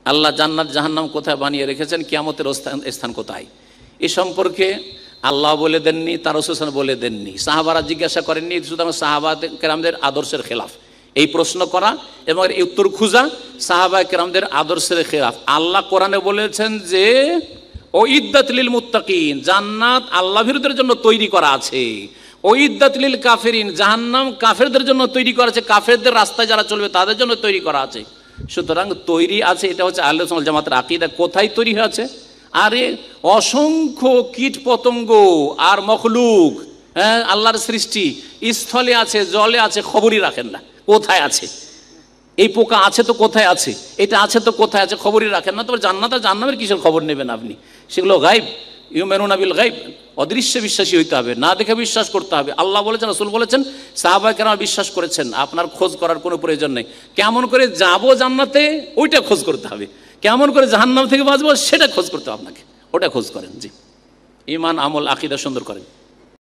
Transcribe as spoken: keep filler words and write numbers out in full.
আল্লাহ জান্নাত জাহান্নাম কোথায় বানিয়ে রেখেছেন, কিয়ামতের স্থান স্থান কোথায়, এ সম্পর্কে আল্লাহ বলে দেননি, তার রাসূল বলে দেননি, সাহাবারা জিজ্ঞাসা করেননি। সুতরাং সাহাবা কেরামদের আদর্শের খেলাফ এই প্রশ্ন করা এবং এই উত্তর খোঁজা সাহাবা কেরামদের আদর্শের খেলাফ। আল্লাহ কোরআনে বলেছেন যে ওইদ্দাত লিল মুত্তাকিন, জান্নাত আল্লাহ ভীরুদের জন্য তৈরি করা আছে। ওইদ্দাত লিল কাফিরিন, জাহান্নাম কাফেরদের জন্য তৈরি করা আছে, কাফেরদের রাস্তায় যারা চলবে তাদের জন্য তৈরি করা আছে। সুতরাং তৈরি আছে, এটা হচ্ছে আহলে সুন্নাত ওয়াল জামাতের আকীদা। কোথায় তৈরি হয়েছে? আরে অসংখ্য কীট পতঙ্গ আর মখলুক, হ্যাঁ, আল্লাহর সৃষ্টি স্থলে আছে, জলে আছে, খবরই রাখেন না কোথায় আছে। এই পোকা আছে তো কোথায় আছে, এটা আছে তো কোথায় আছে, খবরই রাখেন না। তবে জান্নাত আর জাহান্নামের কিসের খবর নেবেন আপনি? সেগুলো গায়ব, ইউমিনুনা বিল গায়ব, অদৃশ্যে বিশ্বাসী হইতে হবে, না দেখে বিশ্বাস করতে হবে। আল্লাহ বলেছেন, রাসূল বলেছেন, সাহাবায়ে কেরাম বিশ্বাস করেছেন। আপনার খোঁজ করার কোনো প্রয়োজন নেই। কেমন করে যাব জান্নাতে ওইটা খোঁজ করতে হবে, কেমন করে জাহান্নাম থেকে বাঁচবো সেটা খোঁজ করতে হবে আপনাকে, ওটা খোঁজ করেন। জি, ঈমান আমল আকীদা সুন্দর করেন।